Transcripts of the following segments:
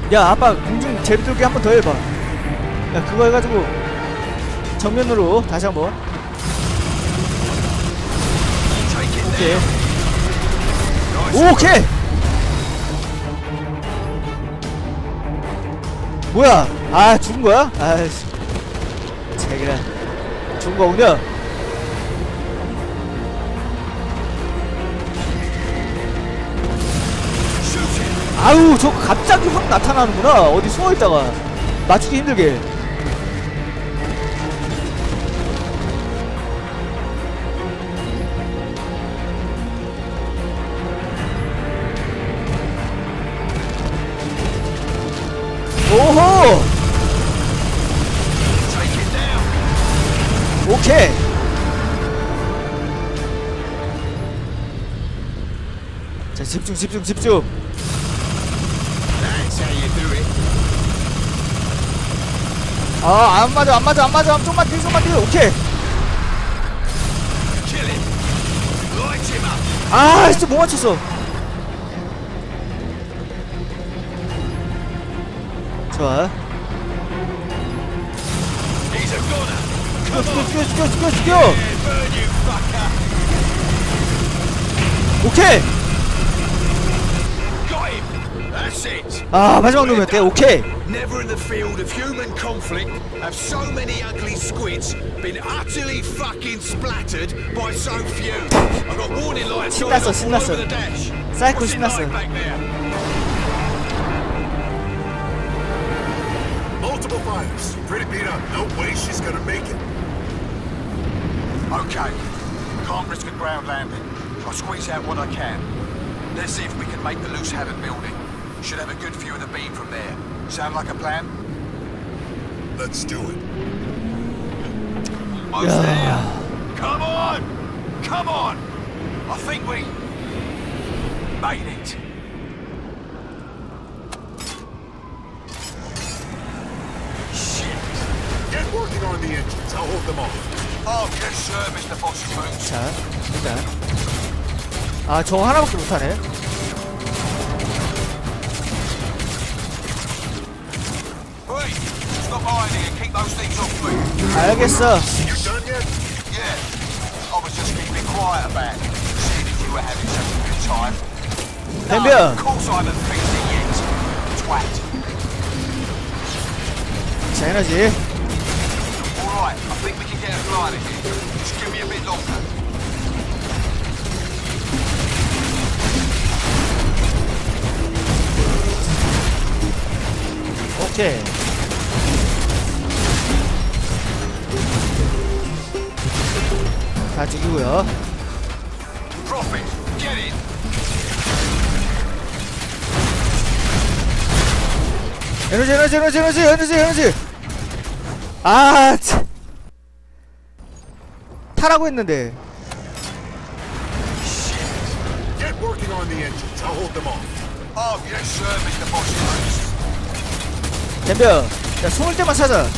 야 아빠 공중 제비돌기 한 번 더 해봐. 야 그거 해가지고 정면으로 다시 한번. 오케이. 오케이. 뭐야? 아 죽은 거야? 아이씨. 자기라 죽은 거군요. 아우 저거 갑자기 확 나타나는구나. 어디 숨어있다가 맞추기 힘들게. 오호! 오케이! 자 집중 집중 집중. 아 안맞아 안맞아 안맞아. 좀만 뒤 좀만 뒤. 오케이. 아 진짜 못 맞췄어. 좋아. 죽여. 오케이. 아 마지막 놈이었대. 오케이. Never in the field of human conflict have so many ugly squids been utterly fucking splattered by so few. I've got warning lights on all over the dash. 사이코 신났어. Multiple fires. Pretty beat up. No way she's gonna make it. Okay. Can't risk a ground landing. I'll squeeze out what I can. Let's see if we can make the Loose Haven building. Should have a good view of the beam from there. Sound like a plan? Let's do it. Almost there. Come on! Come on! I think we made it. Shit. Get working on the engines. I'll hold them off. Oh, yes, sir, Mr. Bossy Boots. 자, 일단 아 저거 하나밖에 못하네. Stop hiding and keep those things off me. 알겠어. You done yet? Yeah. I was just keeping quiet about it, seeing if you were having such a good time. 덤벼. No, of course I haven't fixed it yet. Twat. 자 에너지. Alright, I think we can get a glider here. Just give me a bit longer. 오케이. 다 죽이고요. Profit, get in. 에너지. 아, 참. 타라고 했는데. Shit. Get working on the engines. I'll hold them off. Oh, yes, sir, Mr. Bossy Boots. 덤벼. 야, 숨을 때만 찾아.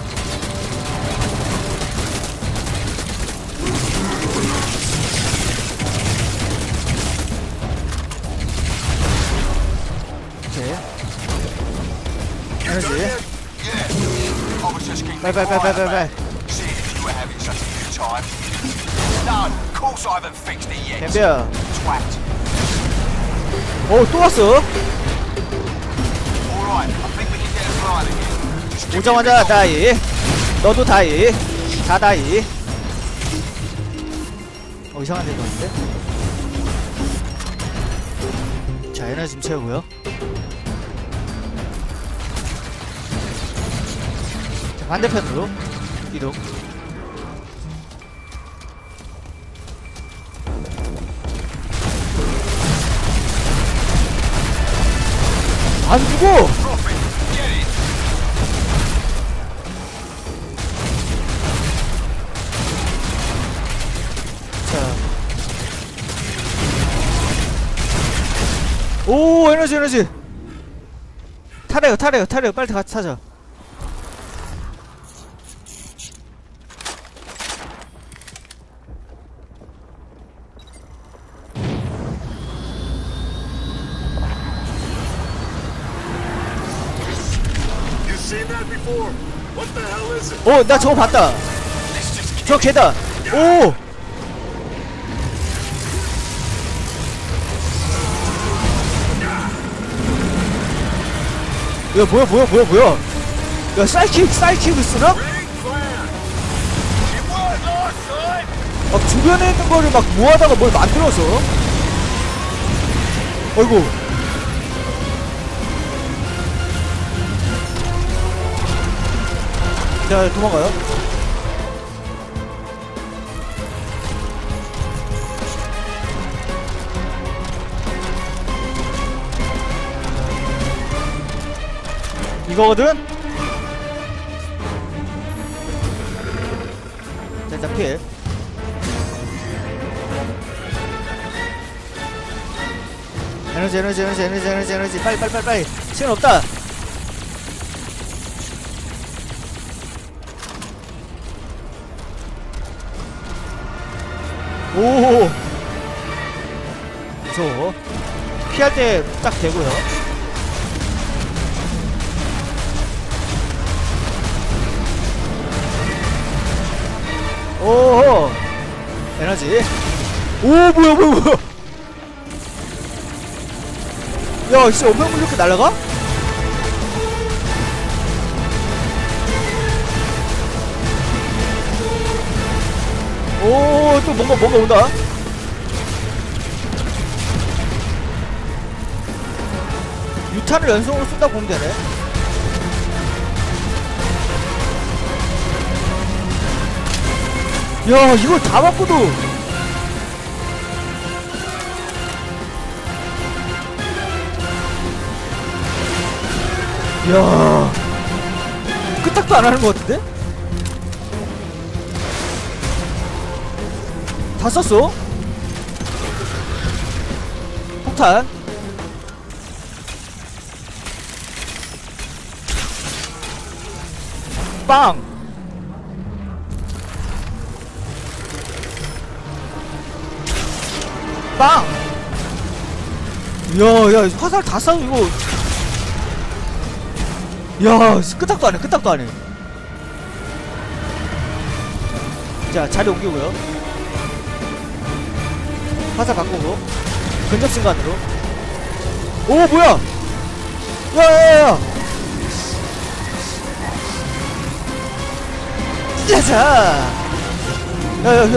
에너지. 빨리. 덤벼. 오, 또 왔어. 오자마자 다이. 너도 다이. 다 다이. 이상한 데도 왔는데. 자, 에너지 좀 채우고요. 자, 반대편으로 이동. 안 죽어! 자. 오, 에너지. 타래요. 빨리 같이 타자. seen that before? What the hell is it? 나 저거 봤다. Let's just 저 개다. 오! 야, 뭐야. 야, 사이킥을 쓰나? Great plan. it worked last time. 막 주변에 있는 거를 막 모아다가 뭘 만들어서. 어이구. 자, 도망가요. 이거거든? 자, 피해. 에너지. 빨리. 시간 없다. 오! 무서워. 피할 때 딱 되고요. 오호! 에너지. 오, 뭐야. 야, 씨, 엄청 이렇게 날아가? 오, 또 뭔가 온다. 유탄을 연속으로 쏜다 보면 되네. 야, 이걸 다 맞고도. 야, 끄떡도 안 하는 것 같은데? 다 썼어? 폭탄. 빵. 빵. 야, 화살 다 쏴 이거. 야, 끄떡도 안 해. 자, 자리 옮기고요. 화살 바꾸고 근접 순간으로. 오, 뭐야? 야야야. 야자. 야야,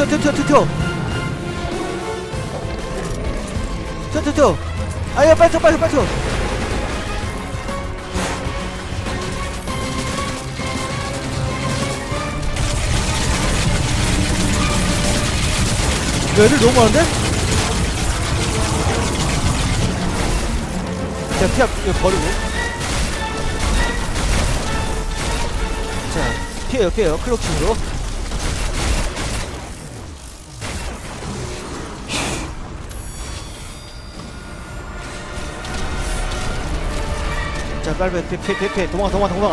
튀어. 아야, 빨리 튀어. 애들 너무 많은데? 자, 이거 버리고. 자, 피해요. 클로킹으로. 자, 빨리 피해. 도망가.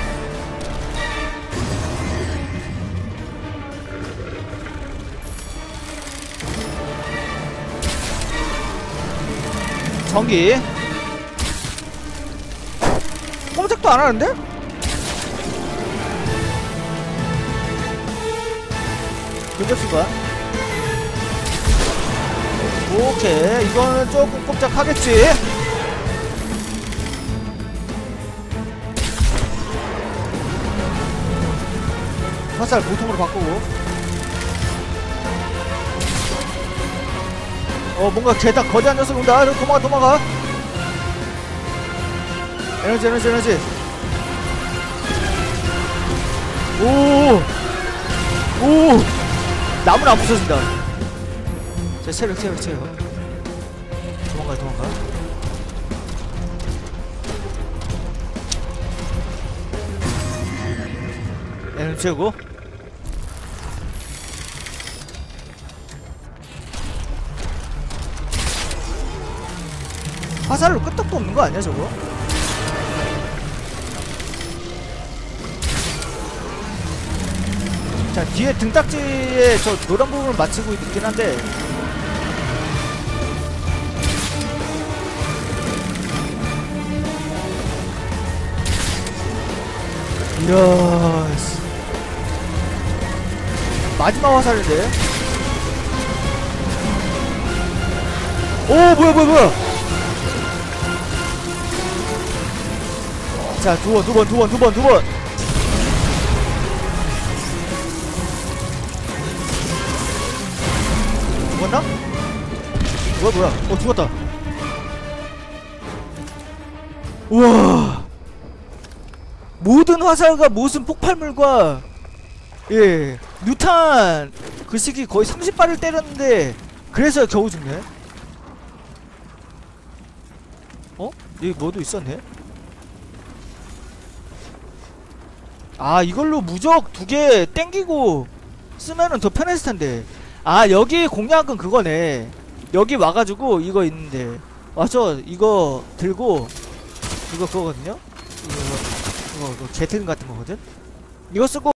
전기. 꼼짝도 안 하는데? 근접수가. 오케이, 이거는 조금 꼼짝하겠지. 화살 보통으로 바꾸고. 뭔가 개딱 거대한 녀석 온다. 도망가. 에너지. 오, 나무는 안 부서진다. 자, 체력. 도망가. 에너지 채우고. 화살로 끄떡도 없는 거 아니야, 저거? 자, 뒤에 등딱지에 저 노란 부분을 맞추고 있긴 한데. 이야 씨. 마지막 화살인데. 오 뭐야. 자 두 번. 죽었나? 뭐야 죽었다. 우와 모든 화살과 모든 폭발물과 예 뉴탄 그 시기 거의 30발을 때렸는데 그래서 겨우 죽네. 어? 여기 뭐도 있었네? 아 이걸로 무적 2개 땡기고 쓰면은 더 편했을텐데. 아 여기 공략은 그거네. 여기 와가지고 이거 있는데 맞아 이거 들고 이거 그거거든요? 이거 제틀 같은 거거든? 이거 쓰고